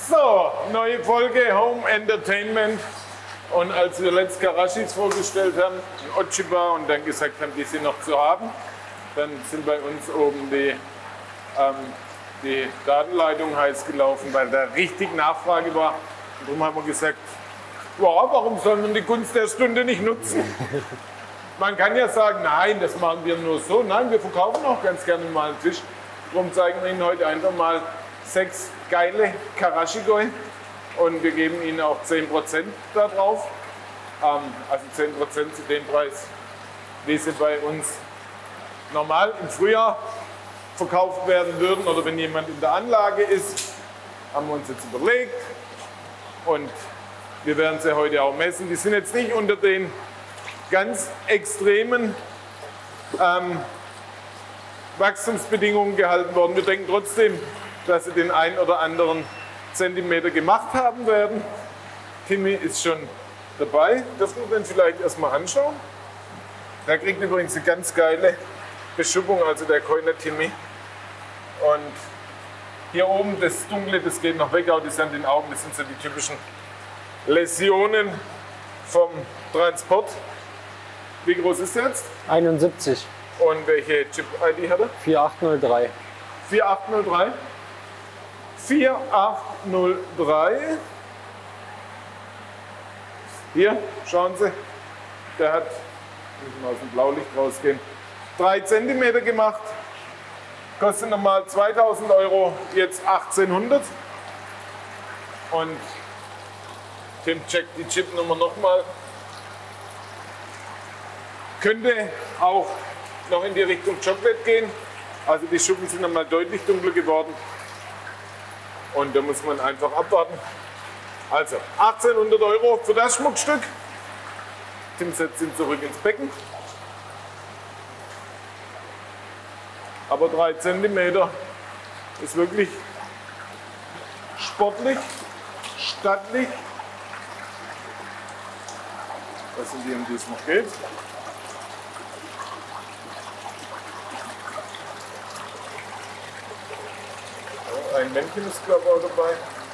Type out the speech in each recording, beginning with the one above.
So, neue Folge Home Entertainment. Und als wir letzt Karashis vorgestellt haben, in Otschiba, und dann gesagt haben, die sind noch zu haben, dann sind bei uns oben die Datenleitung heiß gelaufen, weil da richtig Nachfrage war. Und darum haben wir gesagt, ja, warum soll man die Gunst der Stunde nicht nutzen? Man kann ja sagen, nein, das machen wir nur so. Nein, wir verkaufen auch ganz gerne mal einen Tisch. Darum zeigen wir Ihnen heute einfach mal 6 geile Karashigoi. Und wir geben Ihnen auch 10% da drauf. Also 10% zu dem Preis, wie sie bei uns normal im Frühjahr verkauft werden würden. Oder wenn jemand in der Anlage ist, haben wir uns jetzt überlegt. Und wir werden sie heute auch messen. Die sind jetzt nicht unter den ganz extremen Wachstumsbedingungen gehalten worden. Wir denken trotzdem, dass sie den einen oder anderen Zentimeter gemacht haben werden. Timmy ist schon dabei. Dürfen wir den vielleicht erstmal anschauen? Der kriegt übrigens eine ganz geile Beschuppung, also der Keuner Timmy. Und hier oben das Dunkle, das geht noch weg, auch das an den Augen, das sind so die typischen Läsionen vom Transport. Wie groß ist der jetzt? 71. Und welche Chip-ID hat er? 4803. 4803. 4803. Hier, schauen Sie, der hat, müssen wir aus dem Blaulicht rausgehen, 3 cm gemacht. Kostet normal 2000 Euro, jetzt 1800. Und Tim checkt die Chipnummer nochmal. Könnte auch noch in die Richtung Chocolate gehen. Also die Schuppen sind nochmal deutlich dunkler geworden. Und da muss man einfach abwarten. Also 1800 Euro für das Schmuckstück. Tim setzt ihn zurück ins Becken. Aber 3 cm ist wirklich sportlich, stattlich. Das sind die, um die es noch geht. Ein Männchen ist, glaube ich, auch dabei.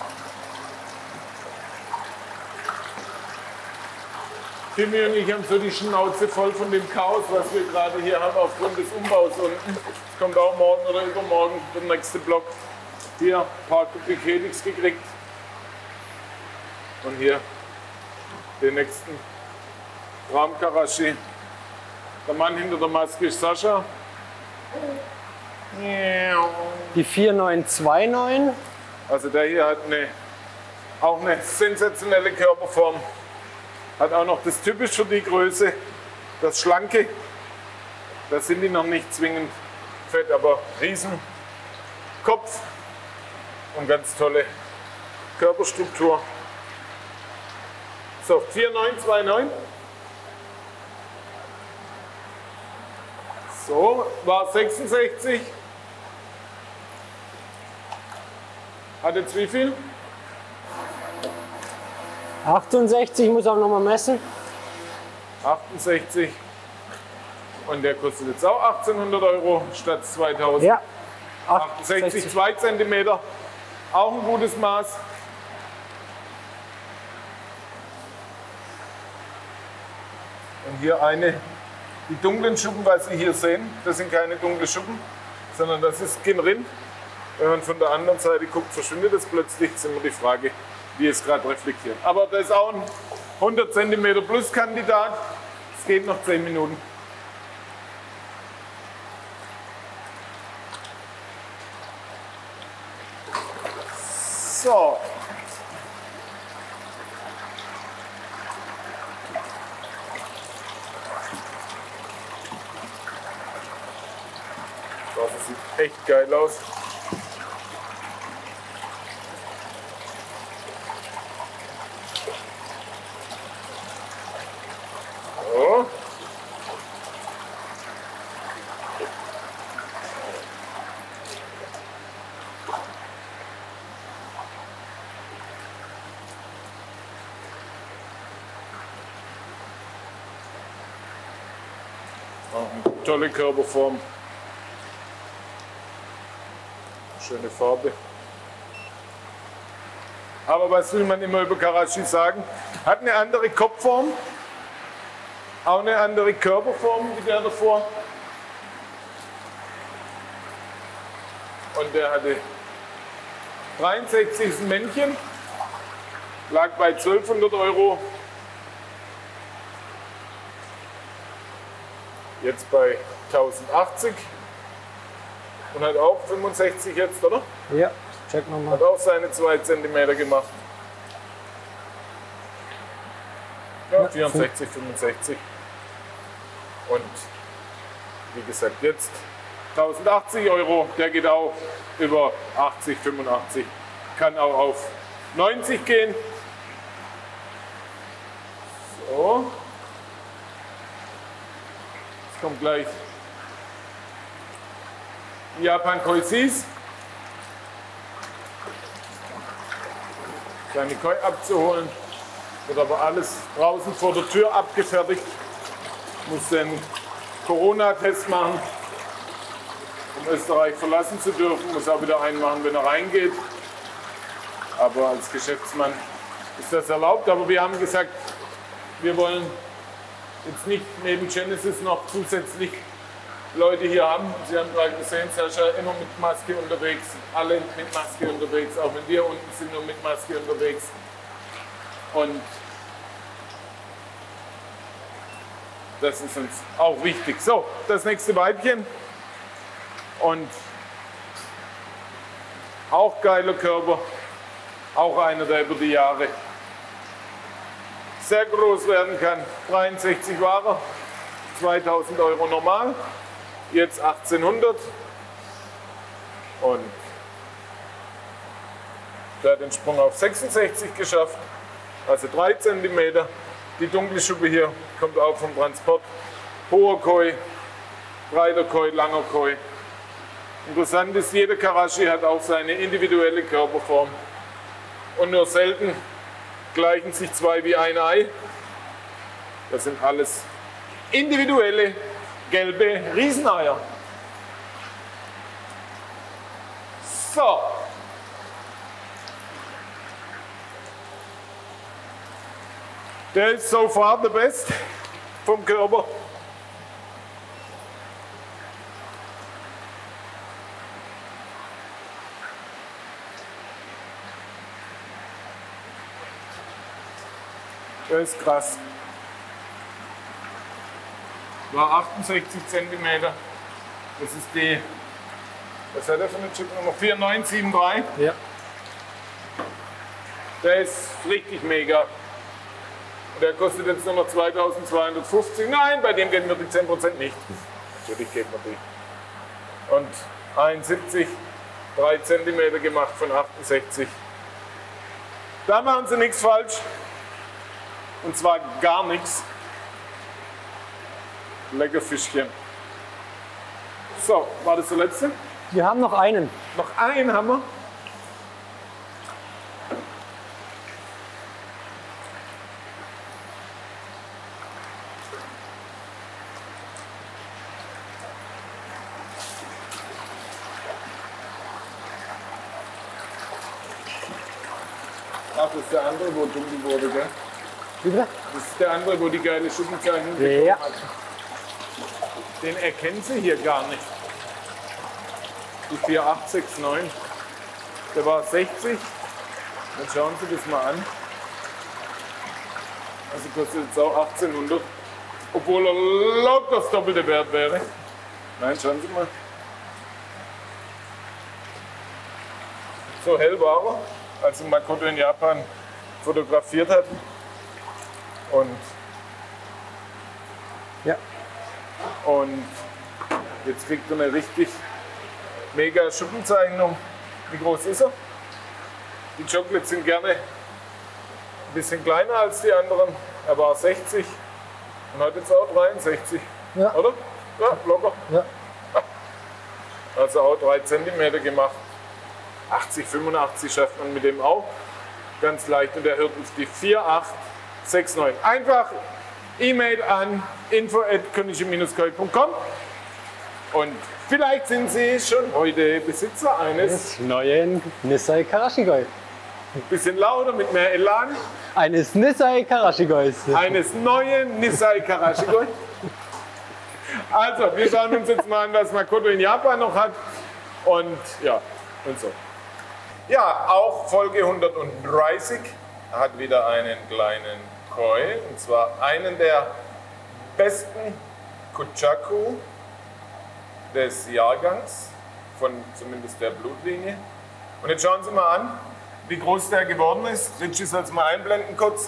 Timmy und ich haben so die Schnauze voll von dem Chaos, was wir gerade hier haben aufgrund des Umbaus unten. Es kommt auch morgen oder übermorgen der nächste Block. Hier ein paar Kubik Helix gekriegt. Und hier den nächsten Rahmkarashi. Der Mann hinter der Maske ist Sascha. Die 4929. Also der hier hat auch eine sensationelle Körperform. Hat auch noch das typisch für die Größe, das Schlanke. Da sind die noch nicht zwingend fett, aber riesen Kopf und ganz tolle Körperstruktur. So, 4929. So, war 66. Hat jetzt wie viel? 68, muss auch noch mal messen. 68. Und der kostet jetzt auch 1800 Euro statt 2000. Ja. 68, 2 cm. Auch ein gutes Maß. Und hier die dunklen Schuppen, was Sie hier sehen, das sind keine dunklen Schuppen, sondern das ist Skin-Rind. Wenn man von der anderen Seite guckt, verschwindet das plötzlich. Das ist immer die Frage, wie es gerade reflektiert. Aber das ist auch ein 100 cm plus Kandidat. Es geht noch 10 Minuten. So. Das sieht echt geil aus. So. Auch eine tolle Körperform. Schöne Farbe. Aber was will man immer über Karachi sagen? Hat eine andere Kopfform, auch eine andere Körperform wie der davor. Und der hatte 63 Männchen, lag bei 1200 Euro. Jetzt bei 1080 und hat auch 65 jetzt, oder? Ja, check nochmal. Hat auch seine 2 cm gemacht. Ja, 64, 65. Und wie gesagt, jetzt 1080 Euro, der geht auch über 80, 85. Kann auch auf 90 gehen. So. Jetzt kommt gleich Japan Koi Seas. Kleine Koi abzuholen. Wird aber alles draußen vor der Tür abgefertigt. Muss den Corona-Test machen, um Österreich verlassen zu dürfen. Muss auch wieder einen machen, wenn er reingeht. Aber als Geschäftsmann ist das erlaubt. Aber wir haben gesagt, wir wollen jetzt nicht neben Genesis noch zusätzlich Leute hier haben. Sie haben gerade gesehen, Sascha immer mit Maske unterwegs, alle mit Maske unterwegs, auch wenn wir unten sind, nur mit Maske unterwegs. Und das ist uns auch wichtig. So, das nächste Weibchen. Und auch geiler Körper, auch einer, der über die Jahre sehr groß werden kann. 63 war er, 2000 Euro normal, jetzt 1800. Und der hat den Sprung auf 66 geschafft, also 3 cm. Die dunkle Schuppe hier kommt auch vom Transport. Hoher Koi, breiter Koi, langer Koi. Interessant ist, jeder Karachi hat auch seine individuelle Körperform. Und nur selten gleichen sich 2 wie ein Ei. Das sind alles individuelle gelbe Rieseneier. So. Der ist so far the best vom Körper. Der ist krass. War 68 cm. Das ist die, was hat er für eine Chipnummer? 4973. Ja. Der ist richtig mega. Der kostet jetzt nur noch 2250. Nein, bei dem geben wir die 10% nicht. Natürlich geben wir die. Und 71, 3 cm gemacht von 68. Da machen sie nichts falsch. Und zwar gar nichts. Lecker Fischchen. So, war das der letzte? Wir haben noch einen. Noch einen haben wir. Ach, das ist der andere, wo dunkel wurde, gell? Wie bitte? Das ist der andere, wo die geile Schuppenzeichnung Ja. hat. Den erkennen Sie hier gar nicht. Die 4869. Der war 60. Dann schauen Sie das mal an. Also kostet jetzt auch 1800. Obwohl er laut das doppelte Wert wäre. Nein, schauen Sie mal. So hell war er, als Makoto in Japan fotografiert hat. Und Ja. Und jetzt kriegt er eine richtig mega Schuppenzeichnung. Wie groß ist er? Die Chocolates sind gerne ein bisschen kleiner als die anderen. Er war 60 und hat jetzt auch 63. Ja. Oder? Ja, locker. Ja. Also auch 3 cm gemacht. 80, 85 schafft man mit dem auch. Ganz leicht. Und er hört auf die 4869. Einfach E-Mail an info@königsche-koi.com und vielleicht sind Sie schon heute Besitzer eines Des neuen Nissai Karachi Koi. bisschen lauter, mit mehr Elan. Eines Nissay Karashigois. Eines neuen Nissay Karashikoi. Also, wir schauen uns jetzt mal an, was Makoto in Japan noch hat. Und ja, und so. Ja, auch Folge 130 hat wieder einen kleinen Koi. Und zwar einen der besten Kuchaku des Jahrgangs, von zumindest der Blutlinie. Und jetzt schauen Sie mal an, wie groß der geworden ist. Richie soll es mal einblenden kurz.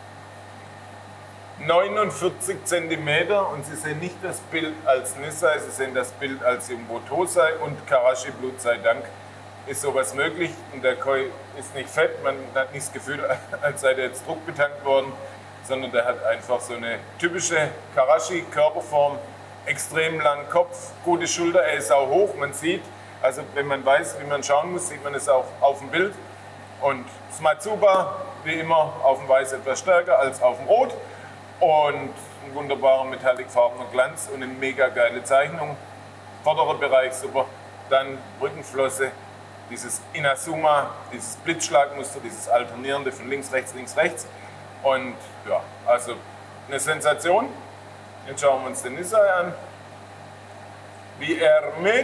49 cm und Sie sehen nicht das Bild als Nissay, Sie sehen das Bild als Jumbo Tosai und Karashi Blut sei Dank ist sowas möglich und der Koi ist nicht fett, man hat nicht das Gefühl, als sei der jetzt druckbetankt worden, sondern der hat einfach so eine typische Karashi Körperform, extrem langen Kopf, gute Schulter, er ist auch hoch, man sieht, also wenn man weiß, wie man schauen muss, sieht man es auch auf dem Bild und das Matsuba, wie immer, auf dem Weiß etwas stärker als auf dem Rot. Und ein wunderbarer metallicfarbener Glanz und eine mega geile Zeichnung. Vorderer Bereich super. Dann Rückenflosse, dieses Inazuma, dieses Blitzschlagmuster, dieses alternierende von links, rechts. Und ja, also eine Sensation. Jetzt schauen wir uns den Nissay an. Wie er mit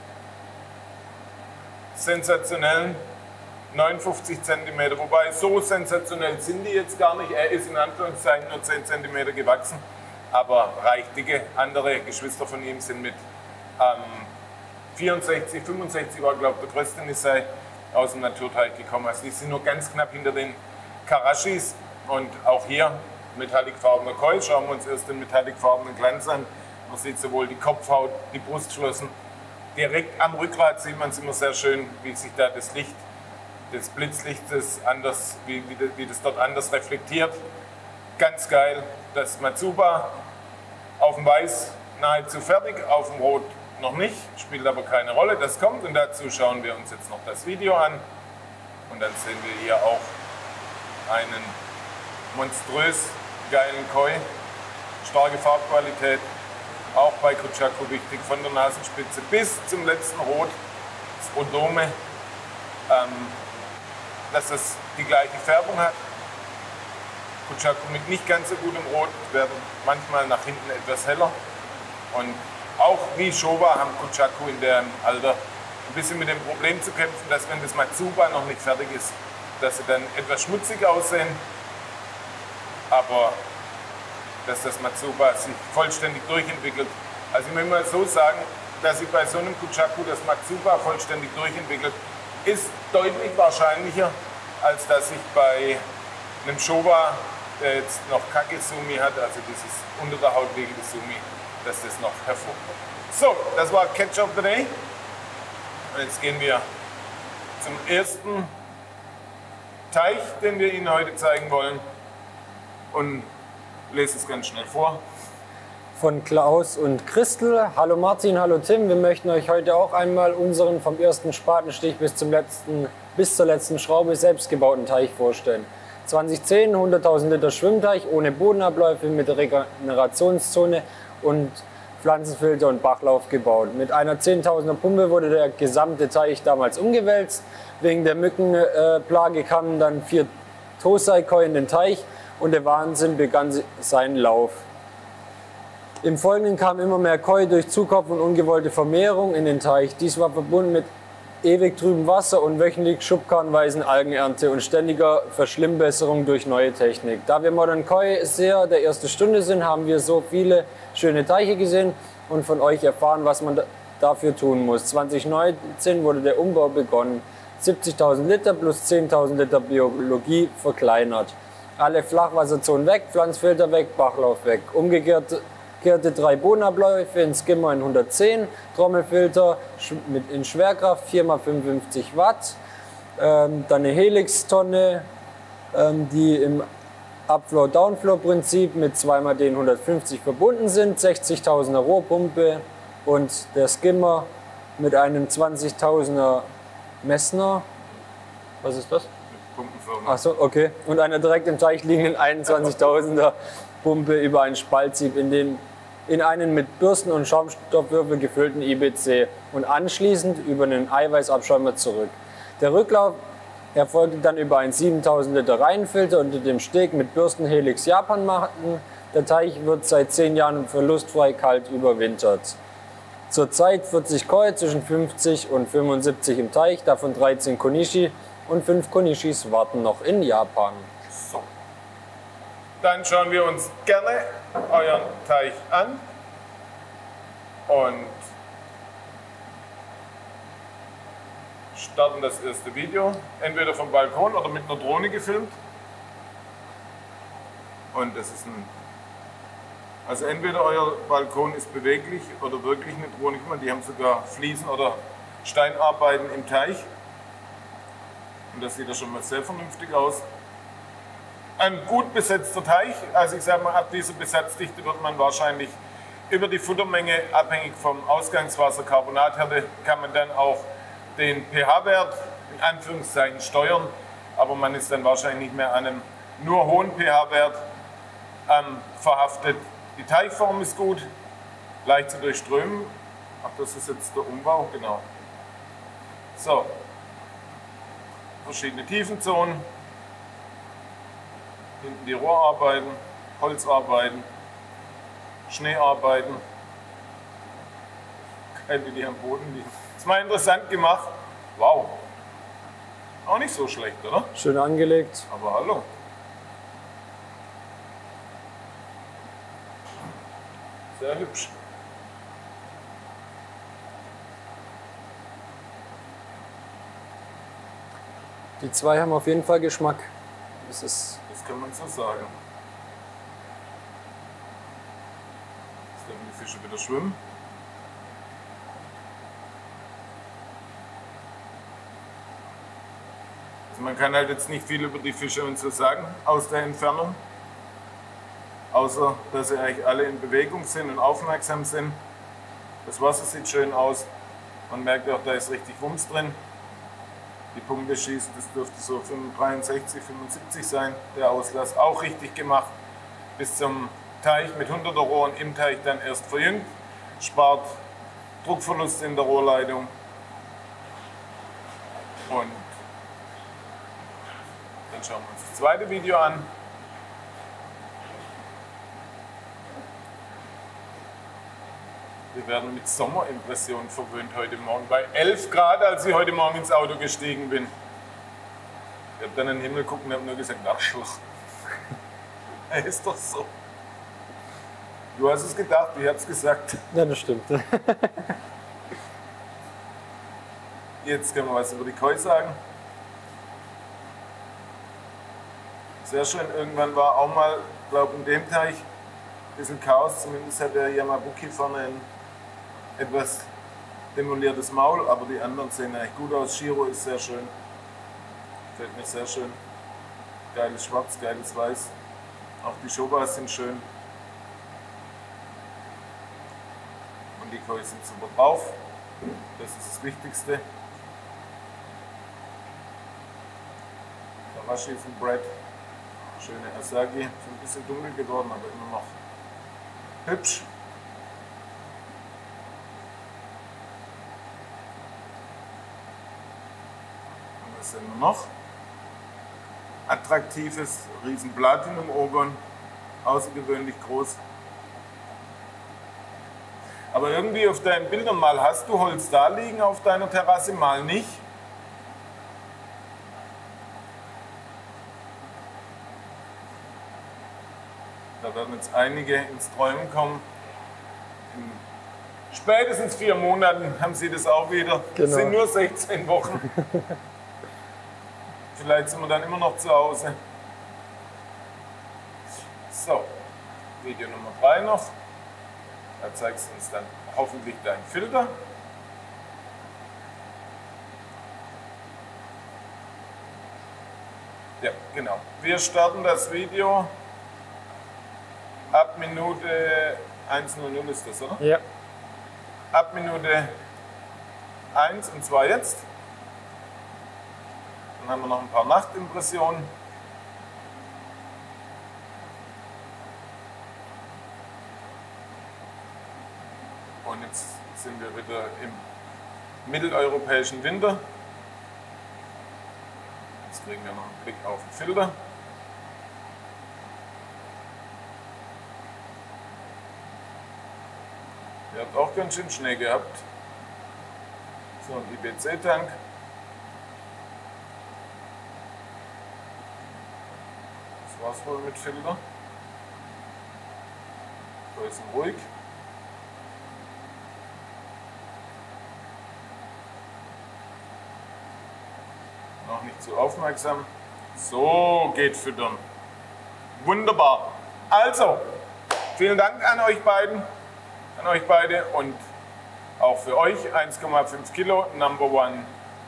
sensationellen 59 cm, wobei so sensationell sind die jetzt gar nicht. Er ist in Anführungszeichen nur 10 cm gewachsen, aber reicht dicke. Andere Geschwister von ihm sind mit 64, 65 war glaube ich der größte Nissay aus dem Naturteich gekommen. Also die sind nur ganz knapp hinter den Karashis und auch hier metallicfarbener Koi. Schauen wir uns erst den metallicfarbenen Glanz an. Man sieht sowohl die Kopfhaut, die Brustflossen. Direkt am Rückgrat sieht man es immer sehr schön, wie sich da das Licht des Blitzlichtes anders, wie das dort anders reflektiert. Ganz geil. Das Matsuba auf dem Weiß nahezu fertig, auf dem Rot noch nicht, spielt aber keine Rolle. Das kommt und dazu schauen wir uns jetzt noch das Video an. Und dann sehen wir hier auch einen monströs geilen Koi. Starke Farbqualität, auch bei Kuchaku wichtig, von der Nasenspitze bis zum letzten Rot, das Odome. Dass es die gleiche Färbung hat. Kuchaku mit nicht ganz so gutem Rot werden manchmal nach hinten etwas heller. Und auch wie Showa haben Kuchaku in dem Alter ein bisschen mit dem Problem zu kämpfen, dass wenn das Matsuba noch nicht fertig ist, dass sie dann etwas schmutzig aussehen. Aber dass das Matsuba sich vollständig durchentwickelt. Also ich will mal so sagen, dass sich bei so einem Kuchaku das Matsuba vollständig durchentwickelt, ist deutlich wahrscheinlicher, als dass sich bei einem Showa, der jetzt noch Kakesumi hat, also dieses unter der Haut liegende Sumi, dass das noch hervorkommt. So, das war Catch of the Day. Und jetzt gehen wir zum ersten Teich, den wir Ihnen heute zeigen wollen. Und lese es ganz schnell vor. Von Klaus und Christel. Hallo Martin, hallo Tim. Wir möchten euch heute auch einmal unseren vom ersten Spatenstich bis zur letzten Schraube selbst gebauten Teich vorstellen. 2010, 100.000 Liter Schwimmteich ohne Bodenabläufe mit Regenerationszone und Pflanzenfilter und Bachlauf gebaut. Mit einer 10.000er Pumpe wurde der gesamte Teich damals umgewälzt. Wegen der Mückenplage kamen dann 4 Tosai-Koi in den Teich und der Wahnsinn begann seinen Lauf. Im Folgenden kam immer mehr Koi durch Zukopf und ungewollte Vermehrung in den Teich. Dies war verbunden mit ewig trübem Wasser und wöchentlich schubkarrenweisen Algenernte und ständiger Verschlimmbesserung durch neue Technik. Da wir Modern Koi sehr der ersten Stunde sind, haben wir so viele schöne Teiche gesehen und von euch erfahren, was man dafür tun muss. 2019 wurde der Umbau begonnen. 70.000 Liter plus 10.000 Liter Biologie verkleinert. Alle Flachwasserzonen weg, Pflanzfilter weg, Bachlauf weg. Umgekehrte 3 Bodenabläufe in Skimmer in 110, Trommelfilter in Schwerkraft 4x55 Watt, dann eine Helix-Tonne, die im Upflow-Downflow-Prinzip mit 2x den 150 verbunden sind, 60.000er Rohrpumpe und der Skimmer mit einem 20.000er Messner. Was ist das? Achso, okay. Und einer direkt im Teich liegenden 21.000er Pumpe über einen Spaltsieb in einen mit Bürsten und Schaumstoffwürfel gefüllten IBC und anschließend über einen Eiweißabschäumer zurück. Der Rücklauf erfolgte dann über einen 7000 Liter Reihenfilter unter dem Steg mit Bürstenhelix Japanmatten. Der Teich wird seit 10 Jahren verlustfrei kalt überwintert. Zurzeit 40 Koi zwischen 50 und 75 im Teich, davon 13 Konishi und 5 Konishis warten noch in Japan. So. Dann schauen wir uns gerne euren Teich an und starten das erste Video, entweder vom Balkon oder mit einer Drohne gefilmt. Und das ist also entweder euer Balkon ist beweglich oder wirklich eine Drohne. Guck mal, die haben sogar Fliesen oder Steinarbeiten im Teich. Und das sieht ja schon mal sehr vernünftig aus. Ein gut besetzter Teich, also ich sage mal, ab dieser Besatzdichte wird man wahrscheinlich über die Futtermenge, abhängig vom Ausgangswasser, Carbonathärte, kann man dann auch den pH-Wert in Anführungszeichen steuern, aber man ist dann wahrscheinlich nicht mehr an einem nur hohen pH-Wert verhaftet. Die Teichform ist gut, leicht zu durchströmen. Ach, das ist jetzt der Umbau, genau. So, verschiedene Tiefenzonen, hinten die Rohrarbeiten, Holzarbeiten, Schneearbeiten, wie die am Boden liegen. Ist mal interessant gemacht. Wow. Auch nicht so schlecht, oder? Schön angelegt. Aber hallo. Sehr hübsch. Die zwei haben auf jeden Fall Geschmack. Das kann man so sagen. Jetzt dürfen die Fische wieder schwimmen. Also man kann halt jetzt nicht viel über die Fische und so sagen aus der Entfernung. Außer, dass sie eigentlich alle in Bewegung sind und aufmerksam sind. Das Wasser sieht schön aus. Man merkt auch, da ist richtig Wumms drin. Die Punkte schießt, das dürfte so 63, 75 sein. Der Auslass auch richtig gemacht. Bis zum Teich mit 100er Rohren im Teich dann erst verjüngt. Spart Druckverlust in der Rohrleitung. Und dann schauen wir uns das zweite Video an. Wir werden mit Sommerimpressionen verwöhnt heute Morgen. Bei 11 Grad, als ich heute Morgen ins Auto gestiegen bin. Ich habe dann in den Himmel geguckt und habe nur gesagt, Arschloch. Ist doch so. Du hast es gedacht, ich habe es gesagt. Ja, das stimmt. Jetzt können wir was über die Koi sagen. Sehr schön, irgendwann war auch mal, glaube ich, in dem Teich ein bisschen Chaos. Zumindest hat der Yamabuki vorne ein etwas demoliertes Maul, aber die anderen sehen eigentlich gut aus. Shiro ist sehr schön. Gefällt mir sehr schön. Geiles Schwarz, geiles Weiß. Auch die Shobas sind schön. Und die Koi sind super drauf. Das ist das Wichtigste. Karashi ist ein Brett. Schöne Asagi. Ist ein bisschen dunkel geworden, aber immer noch hübsch. Und was sehen wir noch? Attraktives riesen Platinum-Ogon. Außergewöhnlich groß. Aber irgendwie auf deinen Bildern mal hast du Holz da liegen auf deiner Terrasse, mal nicht. Da werden jetzt einige ins Träumen kommen. In spätestens 4 Monaten haben sie das auch wieder. Genau. Das sind nur 16 Wochen. Vielleicht sind wir dann immer noch zu Hause. So, Video Nummer 3 noch. Da zeigst du uns dann hoffentlich deinen Filter. Ja, genau. Wir starten das Video ab Minute 1:00 ist das, oder? Ja. Ab Minute 1 und zwar jetzt. Dann haben wir noch ein paar Nachtimpressionen. Und jetzt sind wir wieder im mitteleuropäischen Winter. Jetzt kriegen wir noch einen Blick auf den Filter. Ihr habt auch ganz schön Schnee gehabt. So ein IBC-Tank. Das war's wohl mit Filter. Da ist ruhig. Noch nicht zu aufmerksam. So geht Füttern. Wunderbar. Also, vielen Dank an euch beiden, an euch beide und auch für euch 1,5 Kilo Number One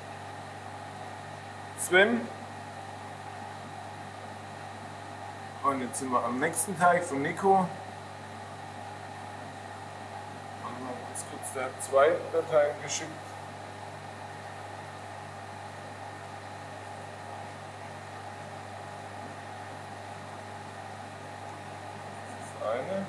Swim. Und jetzt sind wir am nächsten Teich von Nico. Mal kurz, der hat 2 Dateien geschickt. Das ist eine.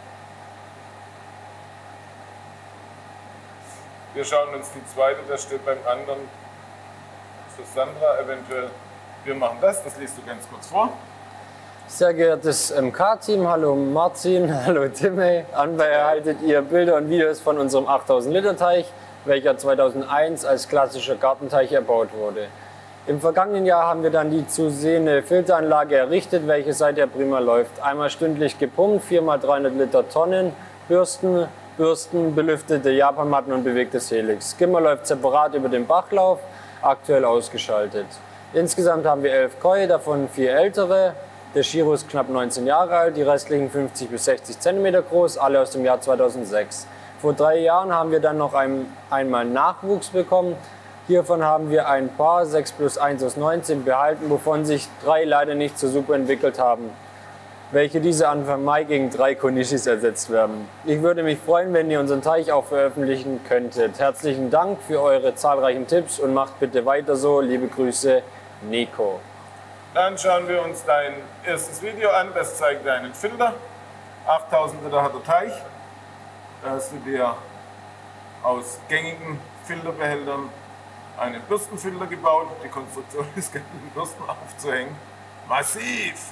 Wir schauen uns die zweite, das steht beim anderen. Das ist Sandra eventuell. Wir machen das liest du ganz kurz vor. Sehr geehrtes MK-Team, hallo Martin, hallo Timmy. Anbei erhaltet ihr Bilder und Videos von unserem 8000 Liter Teich, welcher 2001 als klassischer Gartenteich erbaut wurde. Im vergangenen Jahr haben wir dann die zu sehende Filteranlage errichtet, welche seither prima läuft. Einmal stündlich gepumpt, 4x300 Liter Tonnen, Bürsten, belüftete Japanmatten und bewegtes Helix. Skimmer läuft separat über den Bachlauf, aktuell ausgeschaltet. Insgesamt haben wir 11 Koi, davon 4 ältere. Der Shiro ist knapp 19 Jahre alt, die restlichen 50 bis 60 cm groß, alle aus dem Jahr 2006. Vor 3 Jahren haben wir dann noch einmal Nachwuchs bekommen. Hiervon haben wir ein Paar 6+1 aus 19 behalten, wovon sich 3 leider nicht so super entwickelt haben, welche diese Anfang Mai gegen 3 Konishis ersetzt werden. Ich würde mich freuen, wenn ihr unseren Teich auch veröffentlichen könntet. Herzlichen Dank für eure zahlreichen Tipps und macht bitte weiter so. Liebe Grüße, Nico. Dann schauen wir uns dein erstes Video an, das zeigt deinen Filter. 8000 Liter hat der Teich. Da hast du dir aus gängigen Filterbehältern einen Bürstenfilter gebaut. Die Konstruktion ist gar nicht, Bürsten aufzuhängen. Massiv!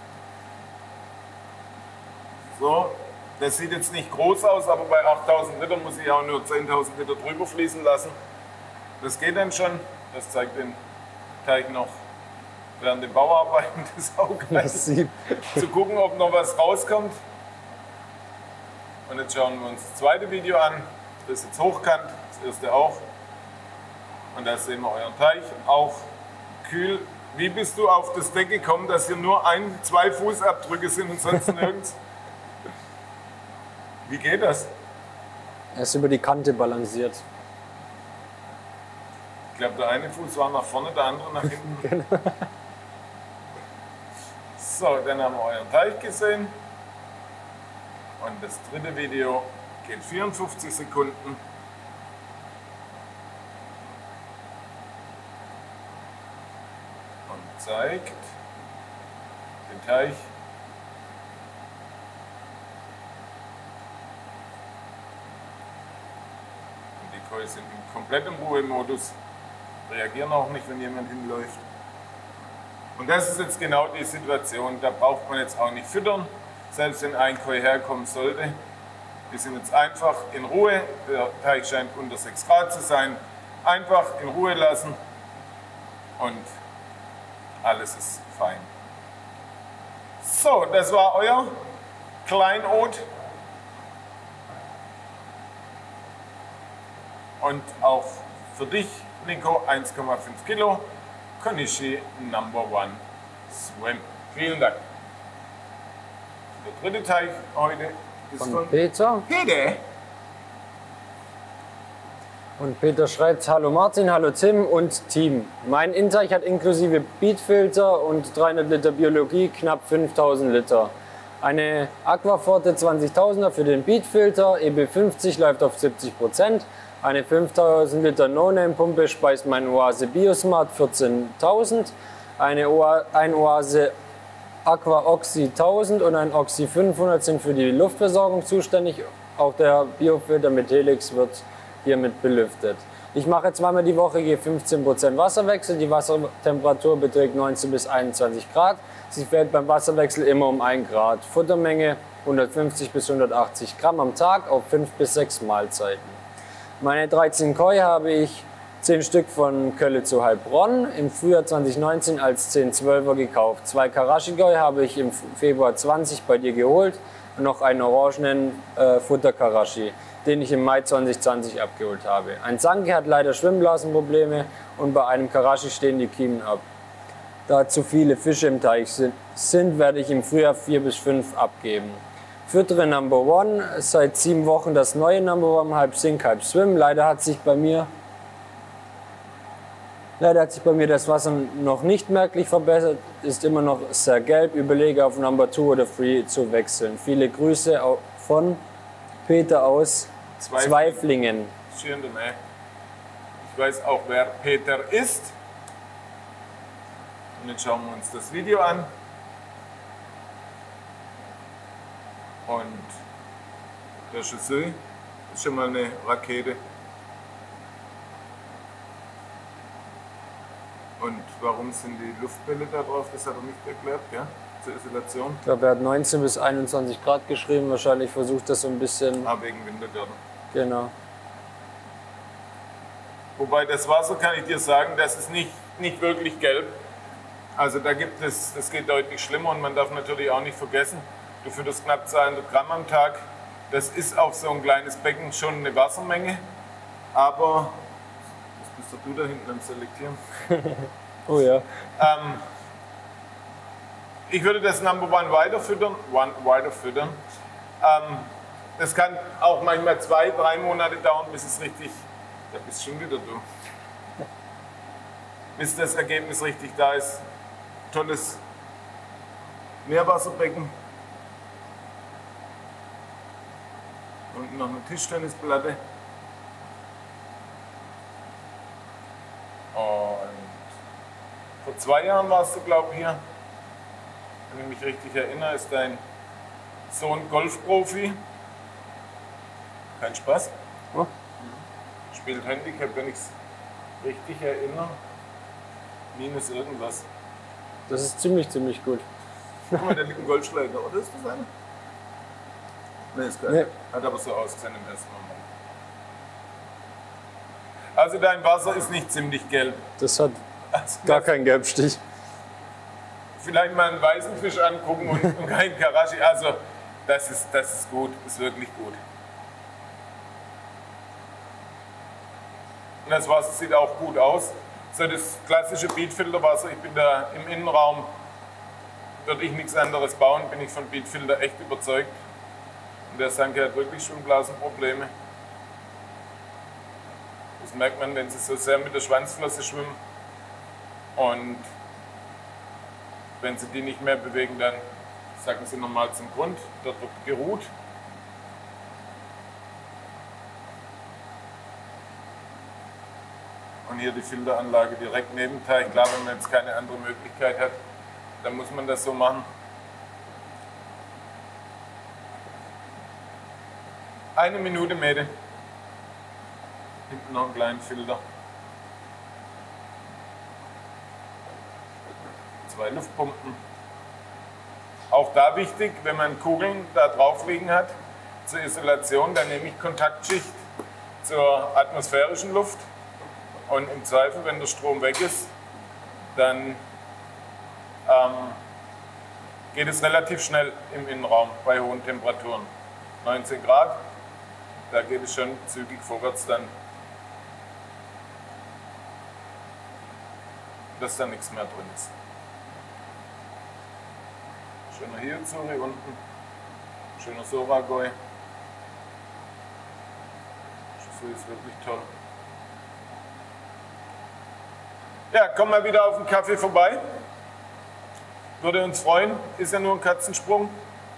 So, das sieht jetzt nicht groß aus, aber bei 8000 Liter muss ich auch nur 10.000 Liter drüber fließen lassen. Das geht dann schon. Das zeigt den Teich noch während den Bauarbeiten. Das ist auch geil, zu gucken, ob noch was rauskommt. Und jetzt schauen wir uns das zweite Video an. Das ist jetzt hochkant, das erste auch. Und da sehen wir euren Teich, auch kühl. Wie bist du auf das Deck gekommen, dass hier nur 2 Fußabdrücke sind und sonst nirgends? Wie geht das? Er ist über die Kante balanciert. Ich glaube, der eine Fuß war nach vorne, der andere nach hinten. Genau. So, dann haben wir euren Teich gesehen. Und das dritte Video geht 54 Sekunden. Und zeigt den Teich. Und die Koi sind komplett im Ruhemodus. Reagieren auch nicht, wenn jemand hinläuft. Und das ist jetzt genau die Situation, da braucht man jetzt auch nicht füttern, selbst wenn ein Koi herkommen sollte. Wir sind jetzt einfach in Ruhe, der Teich scheint unter 6 Grad zu sein, einfach in Ruhe lassen und alles ist fein. So, das war euer Kleinod. Und auch für dich, Nico, 1,5 Kilo. Konishi Number One Swim. Vielen Dank. Der dritte Teich heute ist von Peter. Peter. Und Peter schreibt, hallo Martin, hallo Tim und Team. Mein Inteich hat inklusive Beatfilter und 300 Liter Biologie knapp 5000 Liter. Eine Aquaforte 20.000er für den Beatfilter, EB50 läuft auf 70%. Eine 5000 Liter No-Name-Pumpe speist mein Oase Biosmart 14.000. Ein Oase Aqua Oxy 1000 und ein Oxy 500 sind für die Luftversorgung zuständig. Auch der Biofilter mit Helix wird hiermit belüftet. Ich mache zweimal die Woche je 15% Wasserwechsel. Die Wassertemperatur beträgt 19 bis 21 Grad. Sie fällt beim Wasserwechsel immer um 1 Grad. Futtermenge 150 bis 180 Gramm am Tag auf 5 bis 6 Mahlzeiten. Meine 13 Koi habe ich 10 Stück von Kölle zu Heilbronn im Frühjahr 2019 als 10-12er gekauft. 2 Karashi-Koi habe ich im Februar 20 bei dir geholt und noch einen orangenen Futter-Karashi, den ich im Mai 2020 abgeholt habe. Ein Sanke hat leider Schwimmblasenprobleme und bei einem Karashi stehen die Kiemen ab. Da zu viele Fische im Teich sind, werde ich im Frühjahr 4 bis 5 abgeben. Füttere Number One, seit 7 Wochen das neue Number One, halb Sink, halb Swim. Leider hat sich bei mir das Wasser noch nicht merklich verbessert, ist immer noch sehr gelb. Überlege auf Number 2 oder 3 zu wechseln. Viele Grüße von Peter aus Zweiflingen. Schön, ne? Ich weiß auch, wer Peter ist. Und jetzt schauen wir uns das Video an. Und der Schüssel ist schon mal eine Rakete. Und warum sind die Luftbälle da drauf? Das hat er nicht erklärt, gell? Zur Isolation. Ich glaube, er hat 19 bis 21 Grad geschrieben. Wahrscheinlich versucht das so ein bisschen. Wegen Wintergarten. Genau. Wobei das Wasser, kann ich dir sagen, das ist nicht wirklich gelb. Also da gibt es, das geht deutlich schlimmer und man darf natürlich auch nicht vergessen, du fütterst knapp 200 Gramm am Tag. Das ist auf so ein kleines Becken schon eine Wassermenge. Aber, was bist doch du da hinten am Selektieren? Oh ja. Ich würde das Number One weiterfüttern. Das kann auch manchmal 2-3 Monate dauern, bis es richtig, da bist schon wieder du, bis das Ergebnis richtig da ist. Tolles Meerwasserbecken. Unten noch eine Tischtennisplatte. Und vor 2 Jahren warst du, glaube ich, hier. Wenn ich mich richtig erinnere, ist dein Sohn Golfprofi. Kein Spaß. Oh. Spielt Handicap, wenn ich es richtig erinnere. Minus irgendwas. Das ist ziemlich gut. Guck mal, da liegt ein Goldschläger, oder ist das einer? Ne, ist kein. Nee. Hat aber so ausgesehen im ersten Moment. Also dein Wasser ist nicht ziemlich gelb. Das hat gar keinen Gelbstich. Vielleicht mal einen weißen Fisch angucken und keinen Karashi. Also das ist gut, ist wirklich gut. Und das Wasser sieht auch gut aus. So das klassische Beatfilterwasser, ich bin da im Innenraum, würde ich nichts anderes bauen, bin ich von Beatfilter echt überzeugt. Und der Sanke hat wirklich Schwimmblasenprobleme. Das merkt man, wenn sie so sehr mit der Schwanzflosse schwimmen. Und wenn sie die nicht mehr bewegen, dann sacken sie nochmal zum Grund. Dort wird geruht. Und hier die Filteranlage direkt neben dem Teich. Klar, wenn man jetzt keine andere Möglichkeit hat, dann muss man das so machen. Eine Minute Mäde. Hinten noch einen kleinen Filter. 2 Luftpumpen. Auch da wichtig, wenn man Kugeln da drauf liegen hat, zur Isolation, dann nehme ich Kontaktschicht zur atmosphärischen Luft. Und im Zweifel, wenn der Strom weg ist, dann geht es relativ schnell im Innenraum bei hohen Temperaturen. 19 Grad, da geht es schon zügig vorwärts dann, dass da nichts mehr drin ist. Schöner Hiozuri unten, schöner Soragoi. Das ist wirklich toll. Ja, komm mal wieder auf den Kaffee vorbei. Würde uns freuen, ist ja nur ein Katzensprung.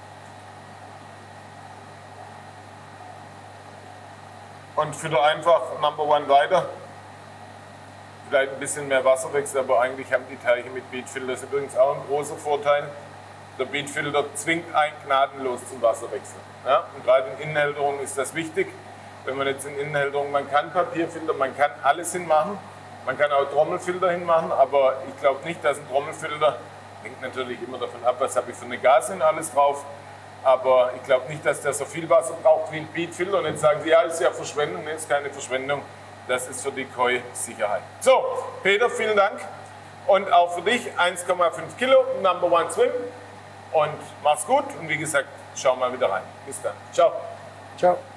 Und fütter einfach Number One weiter. Vielleicht ein bisschen mehr Wasserwechsel, aber eigentlich haben die Teiche mit Beatfilter. Das ist übrigens auch ein großer Vorteil. Der Beatfilter zwingt einen gnadenlos zum Wasserwechsel. Ja? Und gerade in Innenhälterung ist das wichtig. wenn man jetzt in Innenhalterung, man kann Papierfilter, man kann alles hinmachen, man kann auch Trommelfilter hinmachen, aber ich glaube nicht, dass ein Trommelfilter, hängt natürlich immer davon ab, was habe ich für eine Gase und alles drauf, aber ich glaube nicht, dass der so viel Wasser braucht wie ein Beatfilter. Und jetzt sagen Sie, ja, ist ja Verschwendung. Nee, ist keine Verschwendung. Das ist für die Koi-Sicherheit. So, Peter, vielen Dank. Und auch für dich 1,5 Kilo, Number One Swim. Und mach's gut. Und wie gesagt, schau mal wieder rein. Bis dann. Ciao. Ciao.